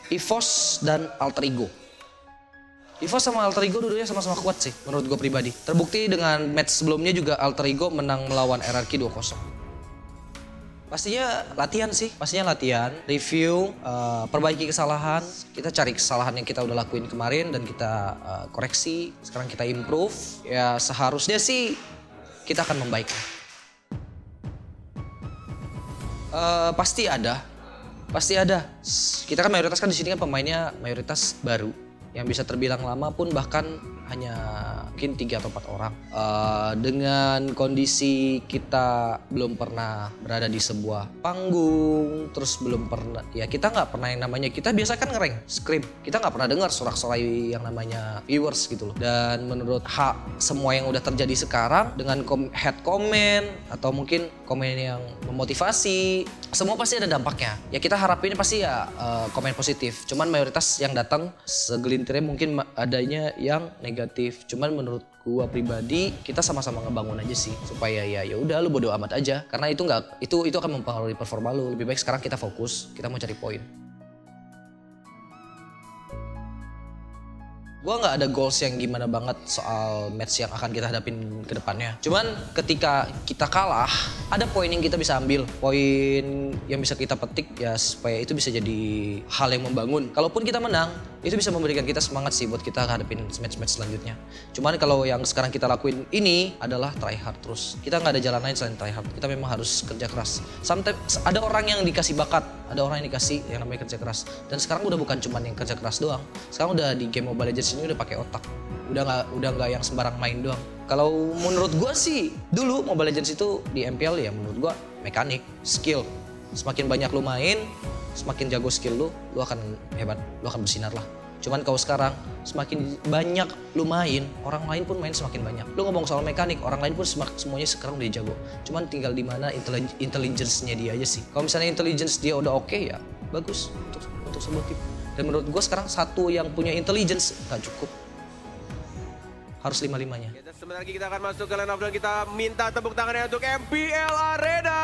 EVOS dan Alter Ego. EVOS sama Alter Ego dulunya sama-sama kuat sih menurut gue pribadi. Terbukti dengan match sebelumnya juga Alter Ego menang melawan RRQ 2-0. Pastinya latihan sih, pastinya latihan, review, perbaiki kesalahan. Kita cari kesalahan yang kita udah lakuin kemarin dan kita koreksi. Sekarang kita improve. Ya seharusnya sih kita akan membaik. Pasti ada. Kita kan mayoritas kan di sini kan pemainnya mayoritas baru. Yang bisa terbilang lama pun bahkan hanya mungkin 3 atau 4 orang. Dengan kondisi kita belum pernah berada di sebuah panggung, terus belum pernah, ya kita nggak pernah yang namanya, kita biasa kan nge-rank, scrim. Kita nggak pernah dengar sorak-sorai yang namanya viewers gitu loh. Dan menurut semua yang udah terjadi sekarang dengan head comment atau mungkin komen yang memotivasi, semua pasti ada dampaknya. Ya kita harapin pasti ya komen positif. Cuman mayoritas yang datang segelintirnya mungkin adanya yang negatif. Cuman menurut gua pribadi kita sama-sama ngebangun aja sih supaya ya udah lu bodo amat aja karena itu akan mempengaruhi performa lu. Lebih baik sekarang kita fokus, kita mau cari poin. Gua nggak ada goals yang gimana banget soal match yang akan kita hadapin ke depannya. Cuman ketika kita kalah, ada poin yang kita bisa ambil. Poin yang bisa kita petik ya supaya itu bisa jadi hal yang membangun. Kalaupun kita menang, itu bisa memberikan kita semangat sih buat kita hadapin match-match selanjutnya. Cuman kalau yang sekarang kita lakuin ini adalah try hard terus. Kita nggak ada jalan lain selain try hard. Kita memang harus kerja keras. Sometimes ada orang yang dikasih bakat, ada orang yang dikasih yang namanya kerja keras. Dan sekarang udah bukan cuman yang kerja keras doang. Sekarang udah di game Mobile Legends ini udah pakai otak. Udah nggak yang sembarang main doang. Kalau menurut gua sih dulu Mobile Legends itu di MPL ya menurut gua mekanik, skill. Semakin banyak lu main, semakin jago skill lu akan hebat, lu akan bersinar lah. Cuman kalau sekarang semakin banyak lu main, orang lain pun main semakin banyak. Lu ngomong soal mekanik, orang lain pun semuanya sekarang udah jago. Cuman tinggal di mana intelligence-nya dia aja sih. Kalau misalnya intelligence dia udah oke ya bagus untuk sebuah tim. Dan menurut gue sekarang satu yang punya intelligence nggak cukup. Harus 5-5-nya. Sebentar lagi kita akan masuk ke line up dan kita minta tepuk tangannya untuk MPL Arena.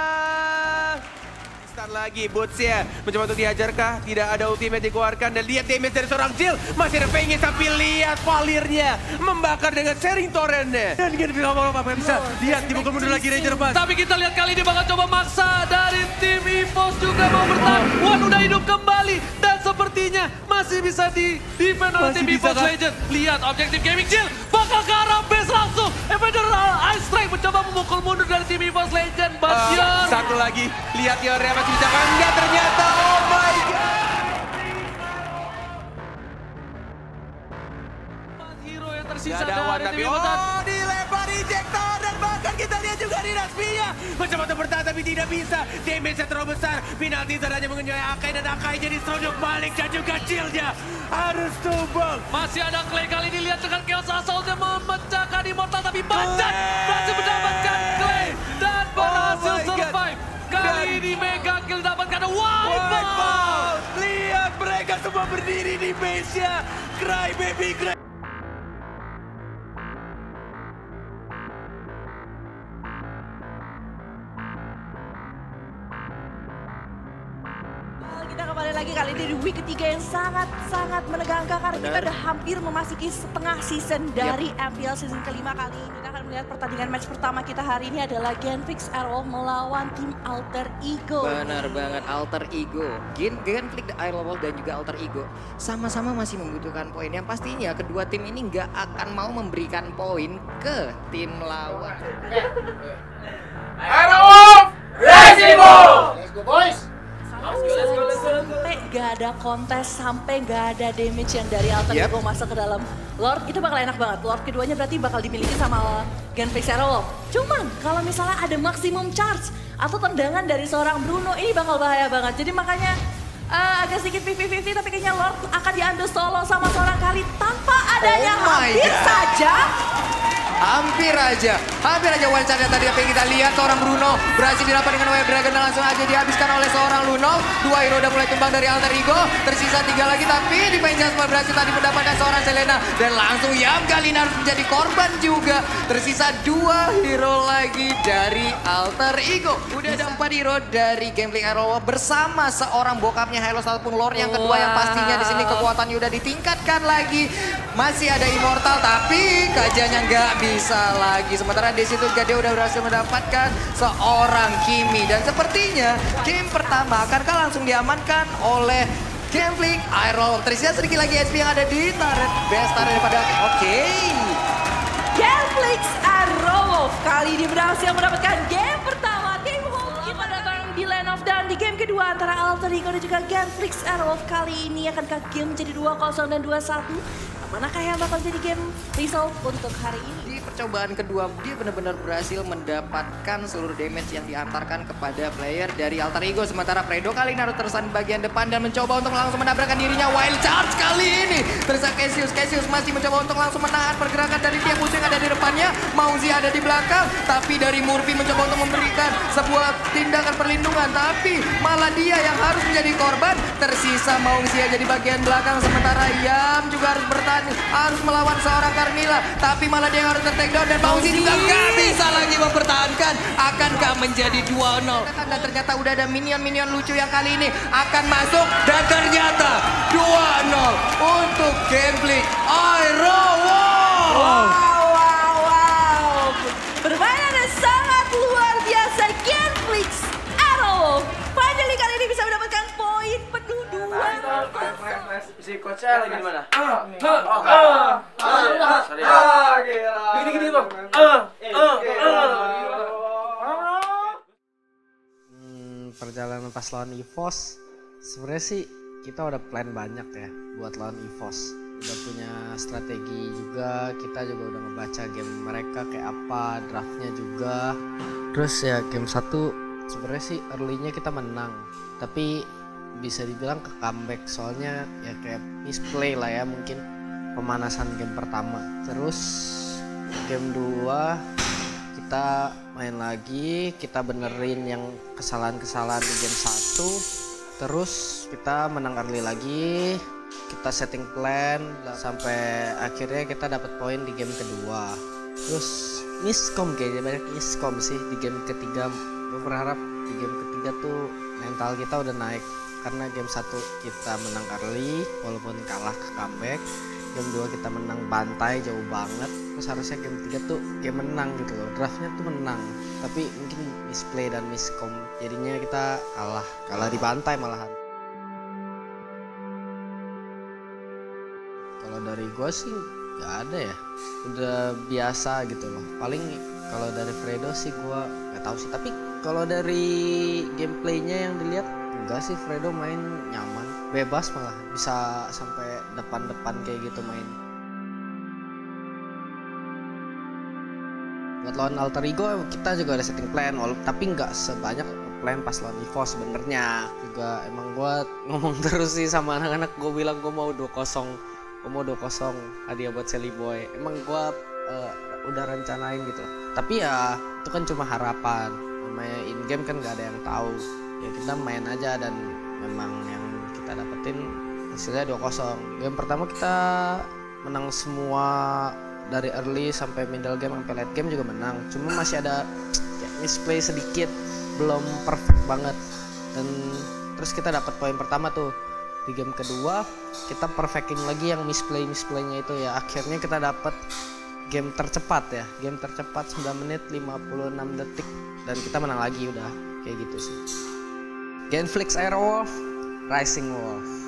Start lagi Boots-nya mencoba untuk dihajarkah? Tidak ada ultimate dikeluarkan dan lihat damage dari seorang Jill. Masih ada pengen tapi lihat Valirnya membakar dengan sharing torrentnya. Dan gini apa bisa lihat dipukul mundur lagi Ranger Bus. Tapi kita lihat kali ini bakal coba maksa dari tim EVOS juga mau bertahan. Wan udah hidup kembali dan sepertinya masih bisa di-defend oleh tim EVOS Legend. Lihat objektif gaming Jill bakal ke arah base langsung. Federal Ice Strike mencoba memukul mundur dari tim EVOS Legend. Satu lagi, lihat Yornya masih bisa kan? Enggak ternyata, oh my god. Hero yang tersisa ada Wan, dari tapi tim EVOS. dilempar ejector dan bahkan kita lihat juga Rinasvinya mencoba untuk bertahan tapi tidak bisa. Damage-nya terlalu besar, penalti hanya mengenyai Akai dan Akai jadi seronok balik dan juga Jill-nya harus tumbang. Masih ada Clay kali ini, lihat dengan Chaos Assault yang memecahkan Immortal tapi Bacan berhasil mendapatkan Clay dan berhasil survive. Kali ini Mega Kill dapatkan Wipeout. Lihat mereka semua berdiri di base-nya. Cry baby cry. Kita kembali lagi kali ini di week ketiga yang sangat menegangkan karena kita udah hampir memasuki setengah season dari MPL season kelima kali ini. Kita akan melihat pertandingan match pertama kita hari ini adalah Genflix Airwolf melawan tim Alter Ego. Benar banget, Alter Ego. Genflix Airwolf dan juga Alter Ego sama-sama masih membutuhkan poin. Yang pastinya kedua tim ini nggak akan mau memberikan poin ke tim lawan. Airwolf, let's go! Let's go boys! Sampai gak ada kontes, sampai gak ada damage yang dari Alter Ego masuk ke dalam Lord, itu bakal enak banget. Lord keduanya berarti bakal dimiliki sama Genflix Airwolf. Cuman kalau misalnya ada maximum charge atau tendangan dari seorang Bruno, ini bakal bahaya banget. Jadi makanya agak sedikit 50-50 tapi kayaknya Lord akan diambil solo sama seorang kali tanpa adanya hampir saja hampir aja one shot yang tadi apa yang kita lihat. Seorang Bruno berhasil didapat dengan Wave Dragon dan langsung aja dihabiskan oleh seorang Lunov. 2 hero udah mulai tumbang dari Alter Ego, tersisa 3 lagi tapi Divine Jasper berhasil tadi mendapatkan seorang Selena dan langsung Yam kali ini harus menjadi korban juga. Tersisa 2 hero lagi dari Alter Ego. Udah ada 4 hero dari Gameplay Aerowolf bersama seorang bokapnya Hylos ataupun lore yang kedua yang pastinya di sini kekuatannya udah ditingkatkan lagi. Masih ada Immortal tapi kajanya nggak bisa lagi. Sementara di situ Gade udah berhasil mendapatkan seorang Kimi dan sepertinya game pertama akankah langsung diamankan oleh Gameplay Aerowolf. Tersisa sedikit lagi SP yang ada di turret. Best turret daripada Gameplay Aerowolf kali ini berhasil mendapatkan game pertama. Tim Home kita datang di Land of Dawn di game kedua antara Alter Ego dan juga Gameplay Aerowolf. Kali ini akankah game menjadi 2-0 dan 2-1? Manakah yang bakal jadi game result untuk hari ini? Di percobaan kedua dia benar-benar berhasil mendapatkan seluruh damage yang diantarkan kepada player dari Alter Ego. Sementara Fredo kali ini harus tersan di bagian depan dan mencoba untuk langsung menabrakkan dirinya. Wild Charge kali ini. Terus Cassius masih mencoba untuk langsung menahan pergerakan dari tiap musuh yang ada di depannya. Mauzi ada di belakang, tapi dari Murphy mencoba untuk memberikan sebuah tindakan perlindungan. Tapi malah dia yang harus menjadi korban. Tersisa Mauzi aja di bagian belakang. Sementara Yam juga harus bertahan, harus melawan seorang Carmilla, tapi malah dia harus ter-take down dan Mauzi juga gak bisa lagi mempertahankan. Akankah menjadi 2-0? Dan ternyata udah ada minion-minion lucu yang kali ini akan masuk dan ternyata 2-0 untuk Gameplay Aerowolf. Wow. Permainan sangat luar biasa Gameplay Aerowolf. Finally kali ini bisa mendapatkan poin penuh 2. Si coachnya lagi di mana? Gini bang. Perjalanan pas lawan EVOS, sebenarnya sih kita udah plan banyak ya buat lawan EVOS. Udah punya strategi juga, kita juga udah ngebaca game mereka kayak apa, draftnya juga. Terus ya game 1 sebenarnya sih early-nya kita menang, tapi bisa dibilang ke comeback soalnya ya kayak misplay lah ya, mungkin pemanasan game pertama. Terus game 2 kita main lagi, kita benerin yang kesalahan-kesalahan di game 1. Terus kita menang early lagi, kita setting plan sampai akhirnya kita dapat poin di game kedua. Terus miskom, kayaknya banyak miskom sih di game ketiga. Gue berharap di game ketiga tuh mental kita udah naik, karena game 1 kita menang early walaupun kalah ke comeback. Game 2 kita menang bantai jauh banget. Terus harusnya game 3 tuh game menang gitu loh, draftnya tuh menang, tapi mungkin misplay dan miskom jadinya kita kalah di bantai malahan. Kalau dari gue sih gak ada ya, udah biasa gitu loh. Paling kalau dari Fredo sih gue gak tahu sih, tapi kalau dari gameplaynya yang dilihat enggak sih, Fredo main nyaman, bebas malah bisa sampai depan-depan kayak gitu main. Buat lawan Alter Ego kita juga ada setting plan, tapi nggak sebanyak plan pas lawan EVOS sebenarnya. Juga emang gue ngomong terus sih sama anak-anak, gue bilang gue mau 2-0 hadiah buat Sally Boy. Emang gue udah rencanain gitu loh. Tapi ya itu kan cuma harapan, namanya in game kan nggak ada yang tahu. Ya kita main aja dan memang yang kita dapetin hasilnya 2-0. Game pertama kita menang semua dari early sampai middle game sampai late game juga menang. Cuma masih ada ya, misplay sedikit, belum perfect banget. Dan terus kita dapat poin pertama tuh. Di game kedua kita perfectin lagi yang misplaynya itu ya. Akhirnya kita dapat game tercepat ya. Game tercepat 9 menit 56 detik dan kita menang lagi udah. Kayak gitu sih. Gameplay Aerowolf, Rising Wolf.